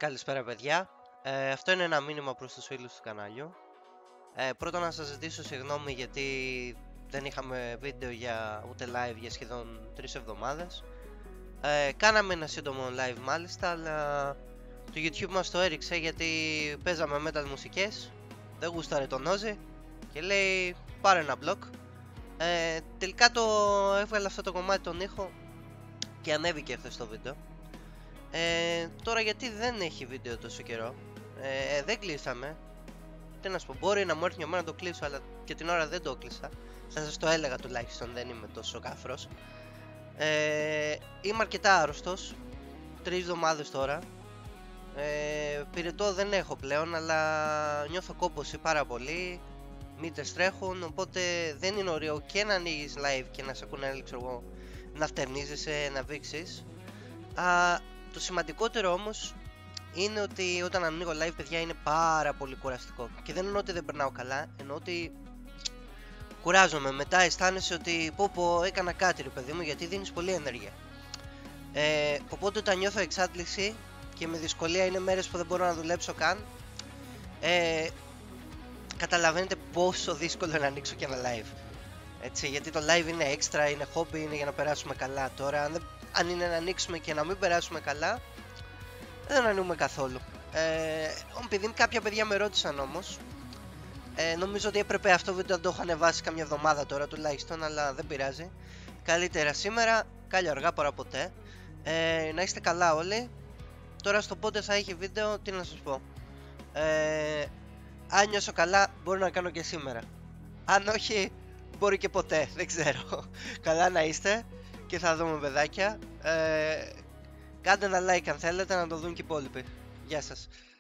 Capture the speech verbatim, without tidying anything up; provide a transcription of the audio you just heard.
Καλησπέρα παιδιά, ε, αυτό είναι ένα μήνυμα προς τους φίλους του καναλιού. ε, Πρώτα να σας ζητήσω συγγνώμη γιατί δεν είχαμε βίντεο για, ούτε live για σχεδόν τρεις εβδομάδες. ε, Κάναμε ένα σύντομο live μάλιστα, αλλά το YouTube μας το έριξε γιατί παίζαμε metal μουσικές. Δεν γούσταρε τον Ozzy και λέει πάρε ένα block. ε, Τελικά το έβγαλε αυτό το κομμάτι τον ήχο και ανέβηκε χθες το βίντεο. Ε, τώρα γιατί δεν έχει βίντεο τόσο καιρό, ε, δεν κλείσαμε. Τι να σου πω, μπορεί να μου έρθει μια μέρα να το κλείσω, αλλά και την ώρα δεν το κλείσα. Θα σας το έλεγα τουλάχιστον, δεν είμαι τόσο κάφρος. ε, Είμαι αρκετά άρρωστος, τρεις εβδομάδες τώρα. ε, Πυρετό δεν έχω πλέον, αλλά νιώθω κόπωση πάρα πολύ. Μύτες τρέχουν, οπότε δεν είναι ωραίο και να ανοίγεις live και να σε ακούνε, ξέρω εγώ, να φτερνίζεσαι, να βήξεις. Α, το σημαντικότερο όμως είναι ότι όταν ανοίγω live, παιδιά, είναι πάρα πολύ κουραστικό. Και δεν εννοώ ότι δεν περνάω καλά, εννοώ ότι κουράζομαι. Μετά αισθάνεσαι ότι πω πω έκανα κάτι ρε παιδί μου, γιατί δίνεις πολύ ενέργεια. ε, Οπότε όταν νιώθω εξάντληση και με δυσκολία είναι μέρες που δεν μπορώ να δουλέψω καν, ε, καταλαβαίνετε πόσο δύσκολο είναι να ανοίξω και ένα live. Έτσι, γιατί το live είναι έξτρα, είναι hobby, είναι για να περάσουμε καλά. Τώρα αν, δεν, αν είναι να ανοίξουμε και να μην περάσουμε καλά, δεν ανοίγουμε καθόλου. ε, Επειδή κάποια παιδιά με ρώτησαν όμως, ε, νομίζω ότι έπρεπε αυτό βίντεο να το έχω ανεβάσει καμιά εβδομάδα τώρα τουλάχιστον, αλλά δεν πειράζει. Καλύτερα σήμερα, κάλλιο αργά παρά ποτέ. ε, Να είστε καλά όλοι. Τώρα στο πότε θα έχει βίντεο, τι να σας πω, ε, αν νιώσω καλά μπορώ να κάνω και σήμερα. Αν όχι, μπορεί και ποτέ, δεν ξέρω. Καλά να είστε και θα δούμε παιδάκια. ε, Κάντε ένα like αν θέλετε να το δουν και οι υπόλοιποι. Γεια σας.